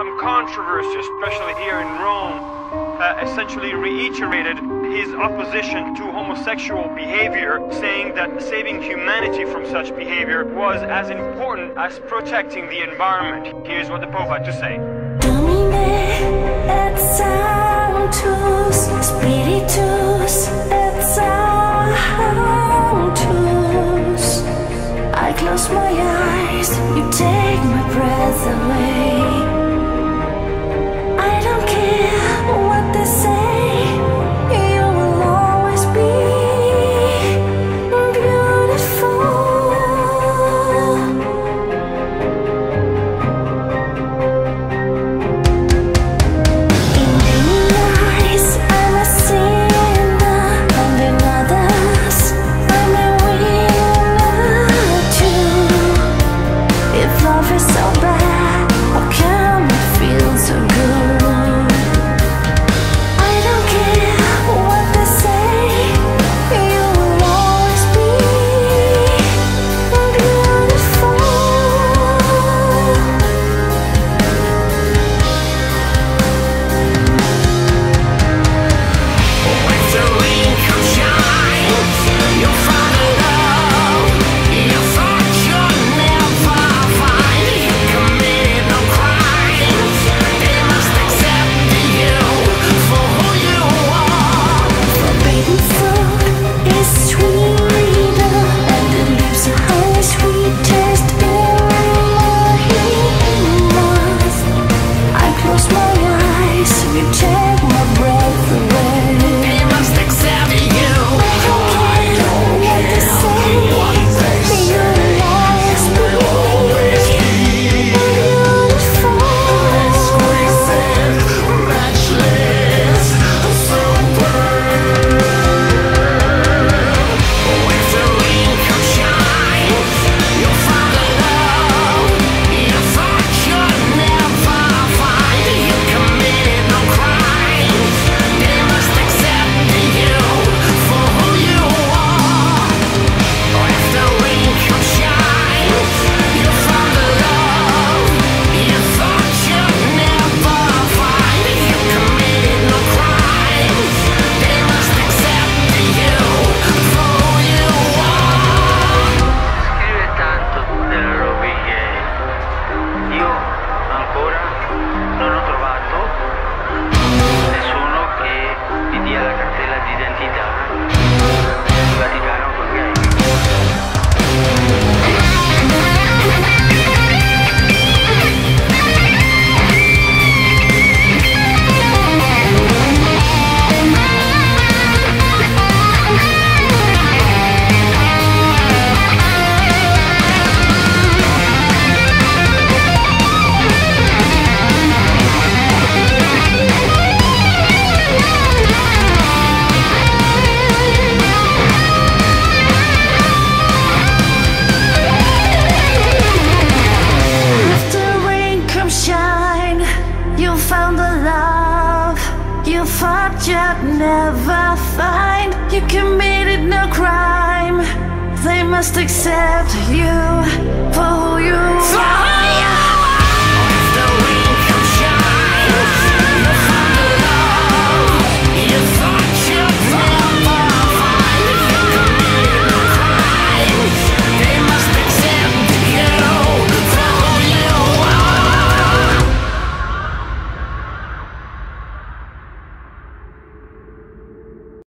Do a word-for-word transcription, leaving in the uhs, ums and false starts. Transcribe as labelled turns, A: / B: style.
A: some controversy, especially here in Rome, uh, essentially reiterated his opposition to homosexual behavior, saying that saving humanity from such behavior was as important as protecting the environment. Here's what the Pope had to say.
B: Domine et Sanctus Spiritus et Sanctus. I close my eyes, you take my breath away. I don't care what they say, you will always be beautiful. In many eyes I'm a sinner, and in others I'm a winner too. If love is so bad, how come it feels so good? I don't care what they say, you will always be beautiful.
C: With the wink of shine, you'll find a love you thought you'd never find. You committed no crime, they must accept you for who you are.
B: Forbidden fruit is sweeter, and it leaves a honey sweet taste in my mouth. I close my eyes, you take my breath away.
C: They must accept you.
B: I don't care what they say, you'll always be beautiful.
C: Exquisite, matchless, superb. With the wink of shine, you'll find a love you thought you'd never find. You committed no crime, they must accept you for who you are. With the wink of shine, you'll find a love you thought you'd never find. You committed no crime, they must accept you for who you are.
D: Scrive tanto delle robe gay. Io ancora non ho trovato nessuno che mi dia la cartella d'identità del Vaticano con gay.
B: After rain comes shine, you found the love you thought you'd never find. You committed no crime, they must accept you for who you are.